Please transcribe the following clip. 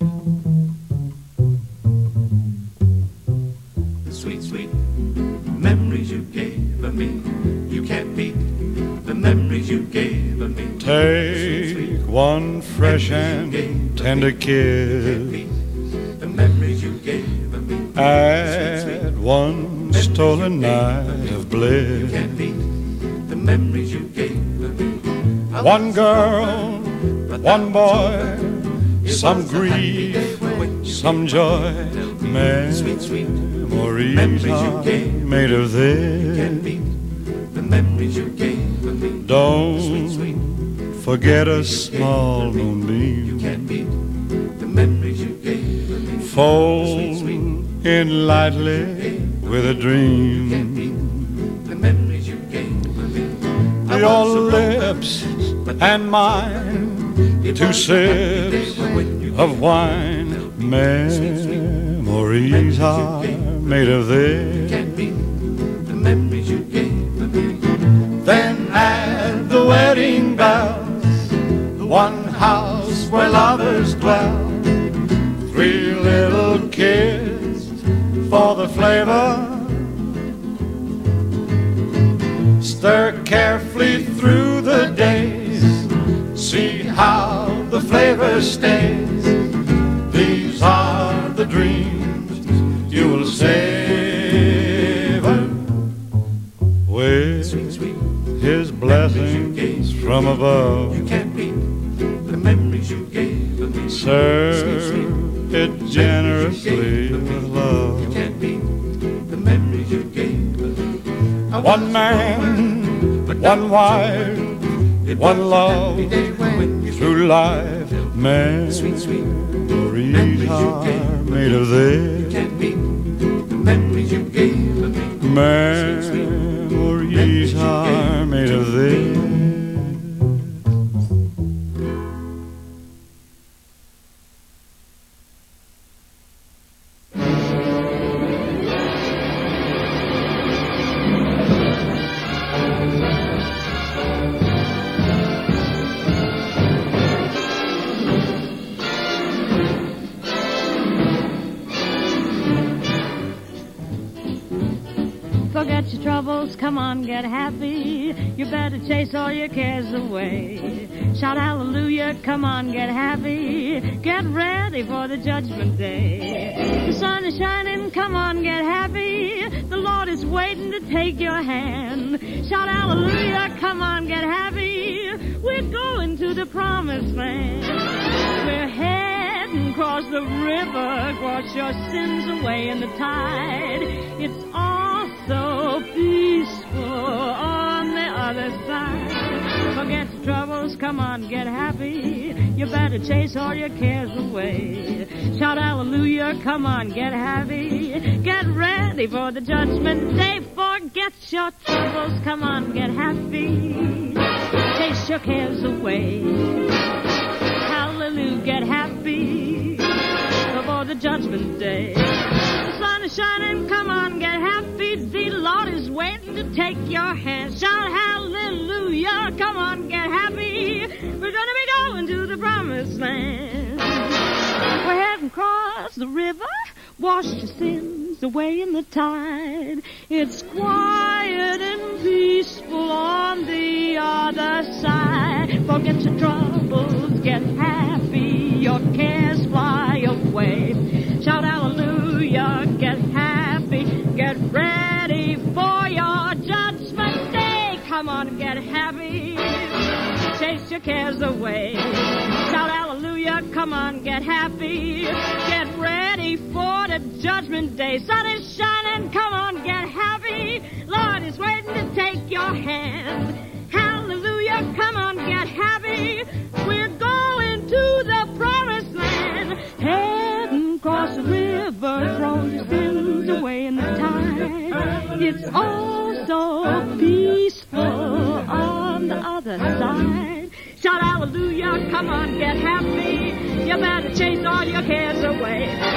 The sweet, sweet memories you gave me. You can't beat the memories you gave me. Take one fresh and tender kiss. The memories you gave me. Add one stolen night of bliss. You can't beat the memories you gave me. One girl, one boy, some grief, some joy. Memories are made of this. The memories you gave me. Don't forget a small moonbeam. You can't beat the memories you gave me. Fold in lightly with a dream. The memories you gave me. Your lips and mine, two sips of wine. Memories are made of this. The memories you gave me. Then add the wedding bells, the one house where lovers dwell. 3 little kids for the flavor. Stir carefully through the days. See how the flavor stays. These are the dreams you will savor with His blessings from above. You can't beat the memories you gave me. Serve it generously with love. You can't beat the memories you gave me. One man, one wife, one love through life. Memories are made of this. You can't beat the memories you gave me. Memories are made of this. Forget your troubles, come on, get happy. You better chase all your cares away. Shout hallelujah, come on, get happy. Get ready for the judgment day. The sun is shining, come on, get happy. The Lord is waiting to take your hand. Shout hallelujah, come on, get happy. We're going to the promised land. We're heading across the river, wash your sins away in the tide. It's all so peaceful on the other side. Forget your troubles, come on, get happy. You better chase all your cares away. Shout hallelujah, come on, get happy. Get ready for the judgment day. Forget your troubles, come on, get happy. Chase your cares away. Hallelujah, get happy before the judgment day. The sun is shining, come on, get happy. The Lord is waiting to take your hand. Shout hallelujah, come on, get happy. We're gonna be going to the promised land. We're heading across the river, wash your sins away in the tide. It's quiet and peaceful on the other side. Forget your troubles, get happy. Your cares fly away. Shout hallelujah, get happy. Get ready for your judgment day. Come on, get happy. Chase your cares away. Shout hallelujah, come on, get happy. Get ready for the judgment day. Sun is shining, come on, get happy. Lord is waiting to take your hand. Hallelujah, come on, get happy. We're going to the promised land. Heading across the river, throw your sins away in the tide. It's all so peaceful on the other side. Shout hallelujah, come on, get happy. You better chase all your cares away.